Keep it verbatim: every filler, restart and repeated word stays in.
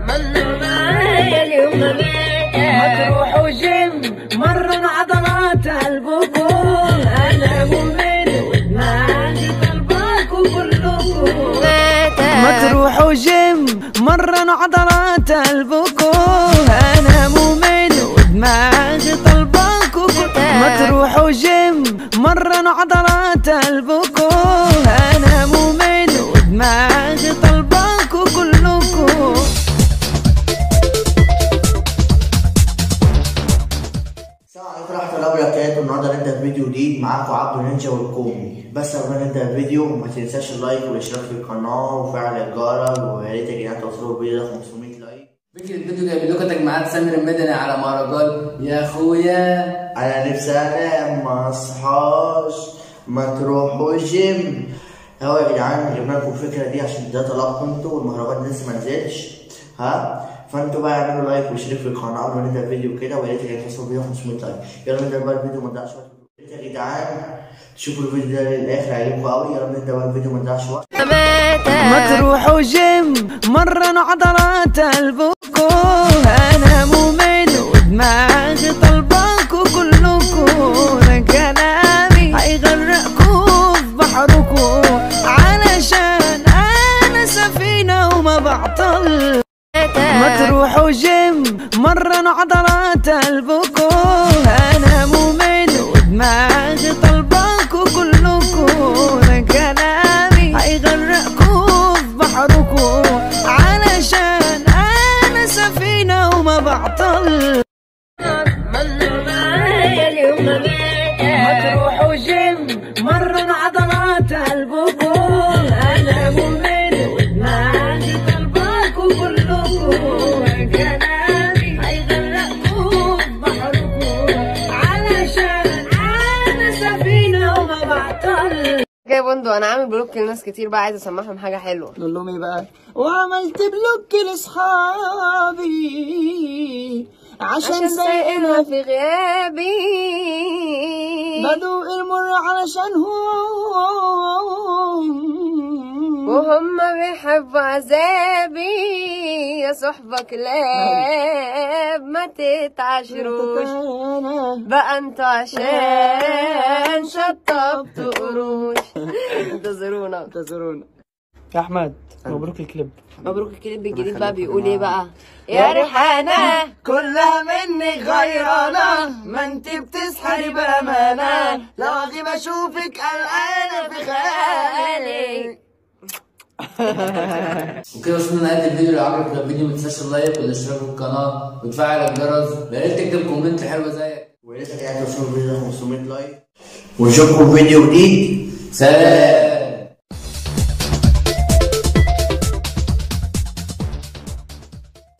منه معايا اليوم ما تروحوا جيم مرن عضلات قلبكم. انا مؤمن ودماغي طلباكم كلكم. ما تروحوا جيم مرن عضلات قلبكم. انا مؤمن ودماغي طلباكم. ما تروحوا جيم مرن عضلات قلبكم. انا مؤمن ودماغي طلباكم كلكم. السلام عليكم ورحمة الله وبركاته. النهارده هنبدأ فيديو جديد معاكم عبد النينجا والكومي. بس قبل ما نبدأ الفيديو ما تنساش اللايك والاشتراك في القناة وفعل الجرس، ويا ريت يا جدعان توصلوا الفيديو ده خمسمية لايك. فكرة الفيديو جايب لكم تجمعات سامر المدني على مهرجان يا اخويا. أنا نفسي أنام ما أصحاش ما تروحوا جيم. اهو يا جدعان جبنا لكم الفكرة دي عشان ده طلبكم انتوا والمهرجان لسه ما نزلش. ها فانتوا بقى اعملوا لايك واشتركوا في القناه قبل ما نبدا الفيديو كده، ويا ريت يا جدعان توصلوا الفيديو خمسمية لايك. يلا نبدا بقى الفيديو ما نضيعش وقت. يا جدعان تشوفوا الفيديو ده للاخر هيعجبكم قوي. يلا نبدا بقى الفيديو ما نضيعش وقت. ما تروحوا جيم مرن عضلات قلبكم. انا مؤمن ودماغي طلباكم كلكم. ده كلامي هيغرقكم في بحركم، علشان انا سفينه وما بعطل. ما تروحوا جيم مرن عضلات قلبكم. انا مؤمن ودماغي طلباكم كلكم. ده كلامي هيغرقكم في بحركم، علشان انا سفينه وما بعطل. منه معايا اليوم ما تروحوا جيم مرن عضلات قلبكم. انا مؤمن ودماغي طلباكم كلكم. كلامي هيغرقكم في بحركم، علشان انا سفينه وما بعطل. جاي بندق انا عامل بلوك لناس كتير بقى، عايزه اسمعهم حاجه حلوه. قول لهم ايه بقى؟ وعملت بلوك لاصحابي عشان سايقنا في غيابي، بدوق المر علشانهم وهم بيحبوا عذابي. يا صحبة كلاب ما تتعشروش بقى انتوا عشان شطبتوا قروش. انتظرونا انتظرونا يا احمد. مبروك الكليب. مبروك الكليب الجديد بقى. بيقول ايه بقى؟ يا ريحانة كلها منك غيرانة، ما انت بتسحري بأمانة، لو اغيب اشوفك قلقانة في خيالي. وكده وصلنا لنهاية الفيديو. لو عجبك الفيديو ما تنساش اللايك والاشتراك في القناة وتفعل الجرس. يا ريت تكتب كومنت حلو زيك. ويا ريت يا جدعان توصلوا الفيديو ده خمسمية لايك، ونشوفكم في فيديو جديد. سلام.